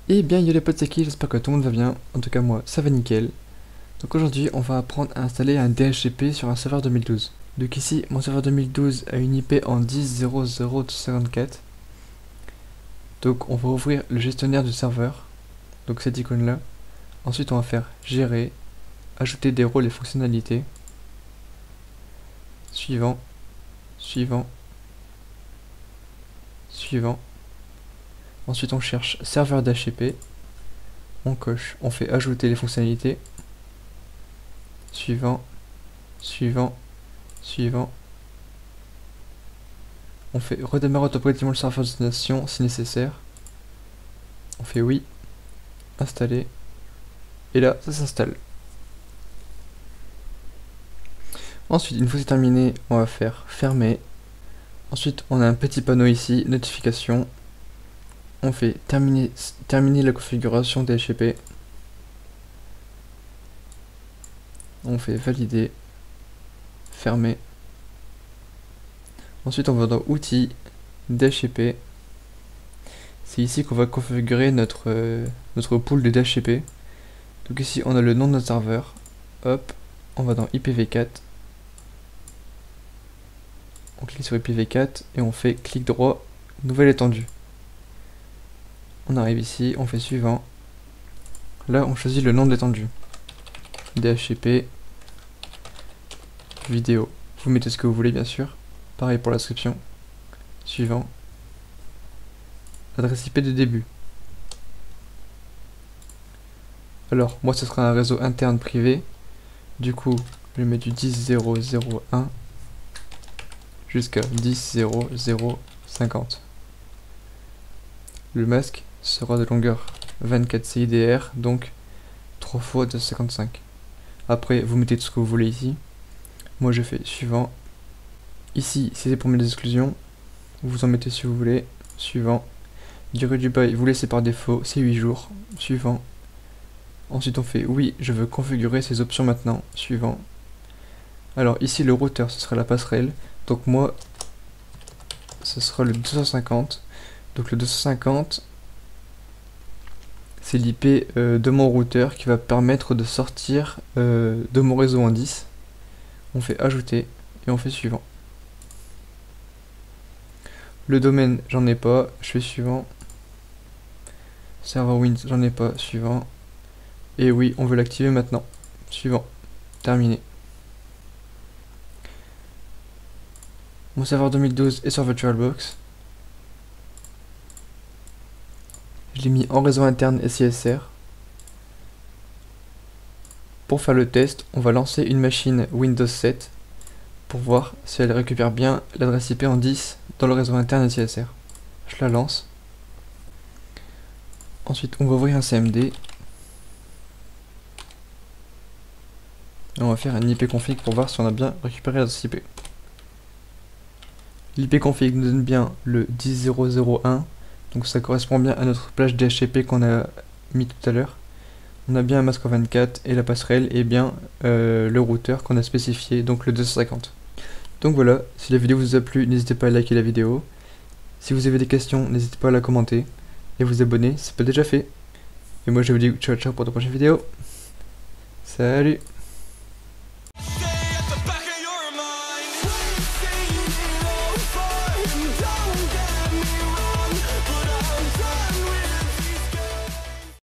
Et bien yo les potes, c'est qui? J'espère que tout le monde va bien. En tout cas moi ça va nickel. Donc aujourd'hui on va apprendre à installer un DHCP sur un serveur 2012. Donc ici mon serveur 2012 a une IP en 10.0.0.54. Donc on va ouvrir le gestionnaire du serveur, donc cette icône là. Ensuite on va faire gérer, ajouter des rôles et fonctionnalités. Suivant, suivant, suivant. Ensuite on cherche serveur d'HCP. On coche, on fait ajouter les fonctionnalités. Suivant, suivant, suivant. On fait redémarrer automatiquement le serveur de destination si nécessaire. On fait oui, installer. Et là, ça s'installe. Ensuite, une fois c'est terminé, on va faire fermer. Ensuite, on a un petit panneau ici, notification. On fait terminer la configuration DHCP. On fait valider, fermer. Ensuite, on va dans outils, DHCP. C'est ici qu'on va configurer notre pool de DHCP. Donc ici, on a le nom de notre serveur. Hop, on va dans IPv4. On clique sur IPv4 et on fait clic droit, nouvelle étendue. On arrive ici, on fait suivant. Là, on choisit le nom de l'étendue. DHCP vidéo. Vous mettez ce que vous voulez, bien sûr. Pareil pour l'inscription. Suivant. Adresse IP de début. Alors, moi, ce sera un réseau interne privé. Du coup, je mets du 10.0.0.1 jusqu'à 10.0.0.50. Le masque sera de longueur 24 CIDR, donc 3 fois 255. Après, vous mettez tout ce que vous voulez ici. Moi, je fais suivant. Ici, si c'est pour mettre des exclusions, vous en mettez si vous voulez. Suivant. Durée du bail, vous laissez par défaut, c'est 8 jours. Suivant. Ensuite, on fait oui, je veux configurer ces options maintenant. Suivant. Alors, ici, le routeur, ce sera la passerelle. Donc, moi, ce sera le 250. Donc, le 250, c'est l'IP de mon routeur qui va permettre de sortir de mon réseau en 10. On fait ajouter et on fait suivant. Le domaine, j'en ai pas, je fais suivant. Server Wins, j'en ai pas, suivant. Et oui, on veut l'activer maintenant. Suivant. Terminé. Mon serveur 2012 est sur VirtualBox. Je l'ai mis en réseau interne SISR. Pour faire le test, on va lancer une machine Windows 7 pour voir si elle récupère bien l'adresse IP en 10 dans le réseau interne SISR. Je la lance. Ensuite, on va ouvrir un CMD. Et on va faire un ipconfig pour voir si on a bien récupéré l'adresse IP. L'ipconfig nous donne bien le 10.0.0.1, donc ça correspond bien à notre plage DHCP qu'on a mis tout à l'heure. On a bien un masque en 24 et la passerelle et bien le routeur qu'on a spécifié, donc le 250. Donc voilà, si la vidéo vous a plu, n'hésitez pas à liker la vidéo. Si vous avez des questions, n'hésitez pas à la commenter et vous abonner, c'est pas déjà fait. Et moi je vous dis ciao ciao pour de prochaines vidéos. Salut!